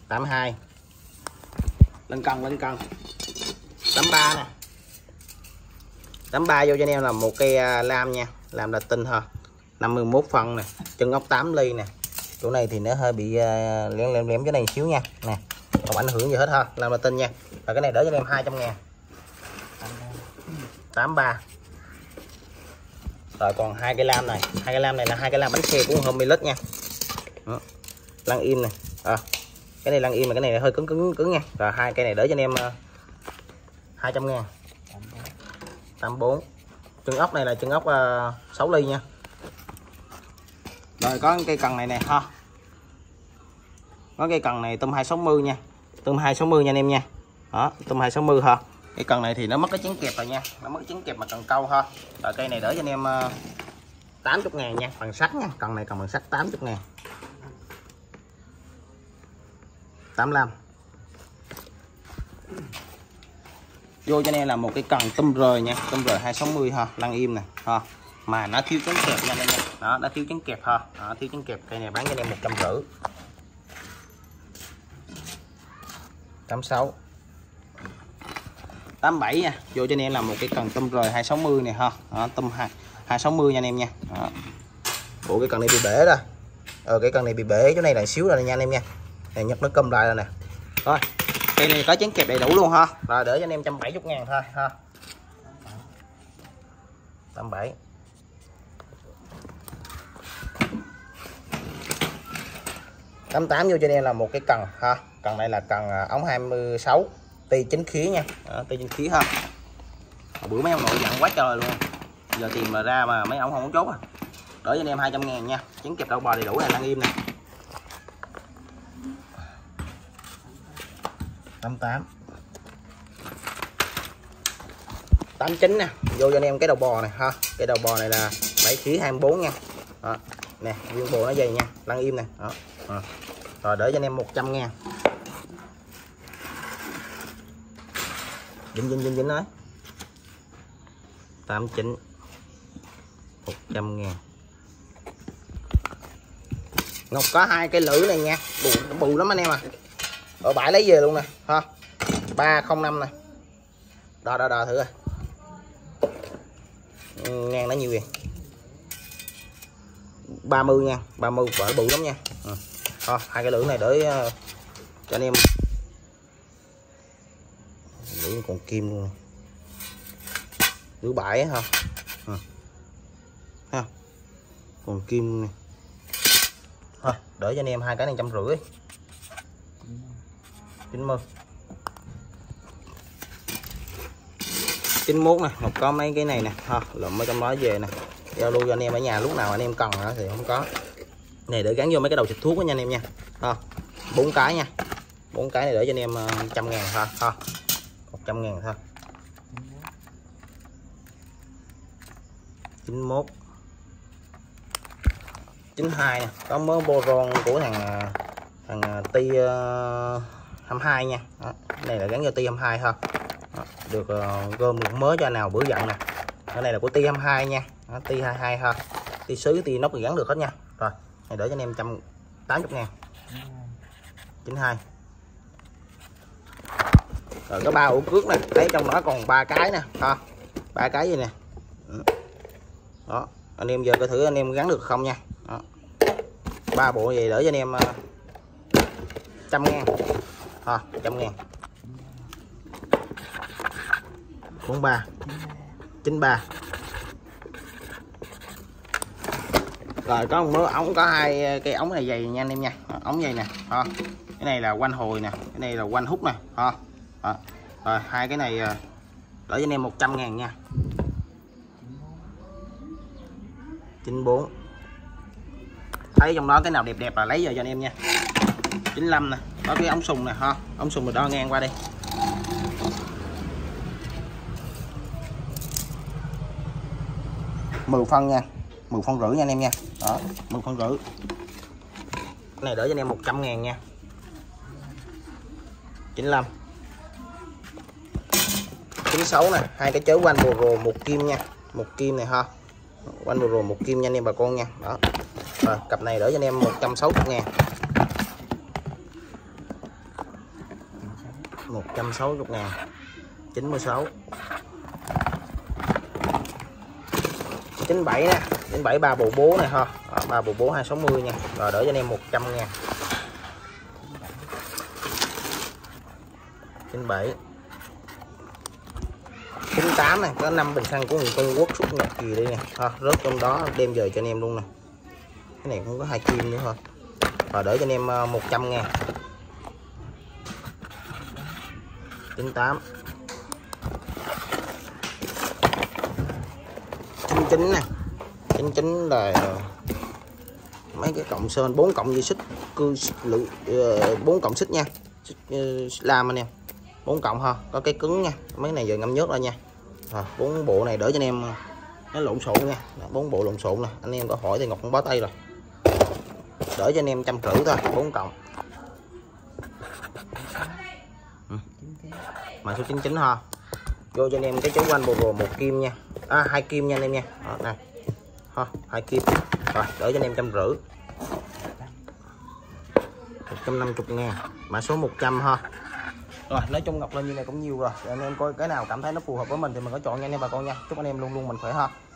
82. Lên cân 83 nè. 83 vô cho anh em là một cây lam nha, lam là tinh ha. 51 phân nè, chân ốc 8 ly nè. Chỗ này thì nó hơi bị lém cái này xíu nha. Nè, không ảnh hưởng gì hết ha, lam là tinh nha. Và cái này đỡ cho anh em 200.000. 83. Rồi còn hai cây lam này, hai cây lam này là hai cây lam bánh xe của Homeless nha. Đó. Lăng im này. Cái này lăng im mà cái này là hơi cứng nha. Rồi hai cây này đỡ cho anh em 200.000. 84. Chân ốc này là chân ốc 6 ly nha. Rồi có cây cần này nè ha. Có cây cần này tôm 260 nha. Tôm 260 nha anh em nha. Đó, tôm 260 ha. Cái cần này thì nó mất cái chén kẹp rồi nha. Nó mất cái chén kẹp mà cần câu ha. Rồi cây này đỡ cho anh em 80.000 nha, bằng sắt nha. Cần này cần bằng sắt 80.000. 85. Vô cho anh em là một cái cần tôm rời nha, tôm rời 260 ha, lăng im nè ha. Mà nó thiếu chén kẹp nha anh em. Đó, nó thiếu chén kẹp ha. Đó, thiếu chén kẹp. Cây này bán cho anh em 150. 86. 87 nha. Vô cho anh em là một cái cần tôm rời 260 này ha. Đó, tôm 260 nha anh em nha. Đó. Ủa cái cần này bị bể rồi. Cái cần này bị bể chỗ này là xíu rồi nha anh em nha. Này nhấc nó câm lại rồi nè. Rồi. Cây này có chén kẹp đầy đủ luôn ha. Rồi đỡ cho anh em 170.000 thôi ha. 87. 88 vô cho anh em là một cái cần ha. Cần này là cần ống 26 ti 9 khí nha. Ti 9 khí ha. Bữa mấy ông nội dặn quá trời luôn. Giờ tìm mà ra mà mấy ông không có chốt à. Đỡ cho anh em 200.000 nha. Chén kẹp đầu bò đầy đủ này, lăng im nè. 88. 89 nè. Vô cho anh em cái đầu bò này ha. Cái đầu bò này là 7 khí 24 nha. Đó. Nè, viên bò nó dày nha, lăng im nè. Đó. Rồi đỡ cho anh em 100.000. Dính nói. 89. 100.000. Ngọc có hai cái lưỡi này nha, bù lắm anh em à. Ở bãi lấy về luôn nè ha. 305 này. Đo thử coi. Ngang nó nhiêu vậy? 30 nha, 30 vỡ bự lắm nha. Hai cái lưỡi này để cho anh em. Lưỡi còn kim luôn. Lưỡi bãi ha. Ha. Còn kim này. Thôi, đỡ cho anh em hai cái này 150. 90. 91 nè, một có mấy cái này nè ha, lụm ở trong đó về nè. Giao lưu cho anh em ở nhà lúc nào anh em cần thì không có. Này để gắn vô mấy cái đầu xịt thuốc đó nha anh em nha. Ha. 4 cái nha. 4 cái này để cho anh em 100.000 thôi ha. 100.000 thôi. 91. 92 nè, có mớ boron của thằng ti 22 nha. Đó. Này là gắn vô ti 22 ha. Đó. Được gom được mớ cho nào bữa giận nè. Cái này là của ti 22 nha. Đó, ti 22 ha. Ti sứ ti nóc thì gắn được hết nha. Rồi, này để cho anh em 180.000. 92. Rồi có 3 ổ cước nè, thấy trong đó còn 3 cái nè ha. 3 cái gì nè. Đó, anh em giờ coi thử anh em gắn được không nha. Đó. 3 bộ gì đỡ cho anh em 100.000 ha, 100.000. 43. 93. Rồi có một mớ ống, có hai cái ống này dày nha anh em nha. Ống dày nè ha. Cái này là quanh hồi nè, cái này là quanh hút nè ha. Rồi hai cái này đỡ cho anh em 100.000 nha. 94. Thấy trong đó cái nào đẹp là lấy giờ cho anh em nha. 95 nè, có cái ống sùng nè ha, ống sùng mình đo ngang qua đi. Mười phân nha, 10 phân rưỡi nha anh em nha. Đó, 10 phân rưỡi. Cái này đỡ cho anh em 100.000 nha. 95. 96 nè, hai cái chớ quanh bồ rồ một kim nha, một kim này ha. Quanh bồ rồ một kim nha anh em bà con nha. Đó. Rồi, cặp này đỡ cho anh em 160.000. 160.000. 96. 97 nè, 97 3 bộ bố này ha. 3 bộ bố 260 nha. Rồi đỡ cho anh em 100.000. 97. 98 này, có 5 bình xăng của người Trung Quốc xuất nhập gì đây nè. Rớt trong đó đem về cho anh em luôn nè. Cái này cũng có 2 kim nữa thôi. Rồi đỡ cho anh em 100.000. 98. 99 nè. 99 là mấy cái cộng sơn 4 cộng dây xích cư lự 4 cộng xích nha. Làm anh em. 4 cộng ha, có cái cứng nha. Mấy này giờ ngâm nước ra nha. 4 bộ này đỡ cho anh em nó lộn xộn nha. 4 bộ lộn xộn nè. Anh em có hỏi thì Ngọc cũng bó tay rồi. Đỡ cho anh em 150 thôi, 4 cộng. Mã số 99 ha. Vô cho anh em cái chấu quanh bồ 1 kim nha. 2 kim nha anh em nha. Đó, này. Ha, 2 kim. Rồi, đỡ cho anh em 150. 150.000. Mã số 100 ha. Rồi, nói chung Ngọc lên như này cũng nhiều rồi. Anh em coi cái nào cảm thấy nó phù hợp với mình thì mình có chọn nha anh em bà con nha. Chúc anh em luôn luôn mình khỏe ha.